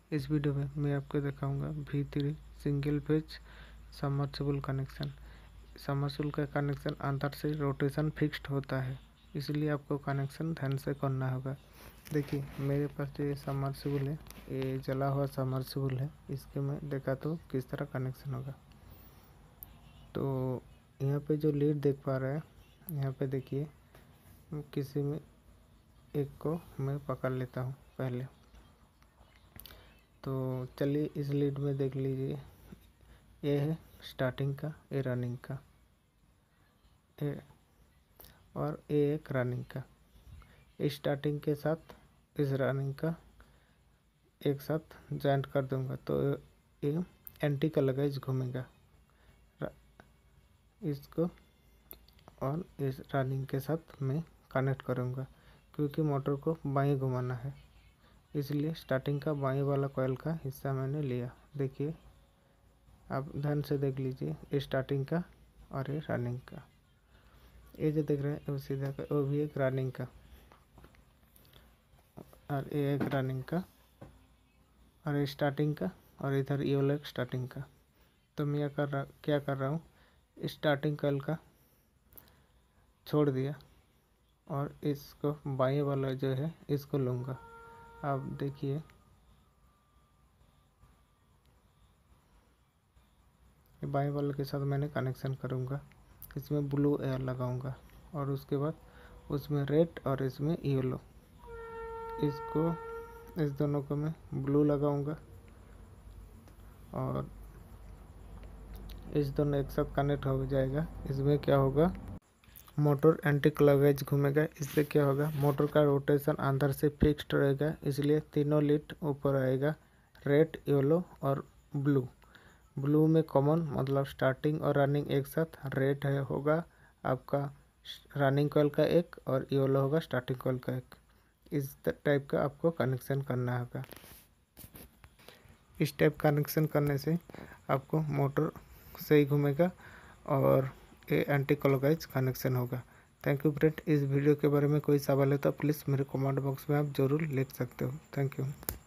इस वीडियो में मैं आपको दिखाऊंगा V3 single phase submersible connection. Submersible का कनेक्शन अंदर से रोटेशन फिक्स्ड होता है, इसलिए आपको कनेक्शन ध्यान से करना होगा। देखिए मेरे पास ये सबमर्सिबल है, ये जला हुआ सबमर्सिबल है। इसके मैं देखा तो किस तरह कनेक्शन होगा। तो यहाँ पे जो लीड देख पा रहे हैं, यहाँ पे देखिए किसी में एक को मैं पकड़ लेता हूँ पहले। तो चलिए इस लीड में देख लीजिए, ये है स्टार्टिंग का, ये रनिंग का, ये और ये एक रनिंग का। इस स्टार्टिंग के साथ इस रनिंग का एक साथ जॉइंट कर दूंगा तो ये एंटी क्लॉकवाइज घूमेगा इसको, और इस रनिंग के साथ मैं कनेक्ट करूंगा क्योंकि मोटर को बाएं घुमाना है, इसलिए स्टार्टिंग का बाएं वाला कॉइल का हिस्सा मैंने लिया। देखिए आप ध्यान से देख लीजिए, ये स्टार्टिंग का और ये रनिंग का। ये जो देख रहे हैं वो सीधा का, वो भी एक रनिंग का और ये एक रनिंग का और ये स्टार्टिंग का, और इधर ये वाला एक स्टार्टिंग का। तो मैं क्या कर रहा हूँ, स्टार्टिंग कॉइल का छोड़ दिया और इसको बाएं वाला जो है इसको लूँगा। आप देखिए बाएं वाले के साथ मैंने कनेक्शन करूँगा, इसमें ब्लू एयर लगाऊंगा और उसके बाद उसमें रेड और इसमें येलो, इसको इस दोनों को मैं ब्लू लगाऊंगा और इस दोनों एक साथ कनेक्ट हो जाएगा। इसमें क्या होगा, मोटर एंटी क्लॉकवाइज घूमेगा। इससे क्या होगा, मोटर का रोटेशन अंदर से फिक्स्ड रहेगा, इसलिए तीनों लीड ऊपर आएगा, रेड, येलो और ब्लू। ब्लू में कॉमन मतलब स्टार्टिंग और रनिंग एक साथ, रेड है होगा आपका रनिंग कॉइल का एक और येलो होगा स्टार्टिंग कॉइल का एक। इस टाइप का आपको कनेक्शन करना होगा। इस टाइप कनेक्शन करने से आपको मोटर सही घूमेगा और ये एंटी क्लॉकवाइज कनेक्शन होगा। Thank you friend. इस वीडियो के बारे में कोई सवाल है तो प्लीज़ मेरे कमेंट बॉक्स में आप ज़रूर लिख सकते हो। Thank you.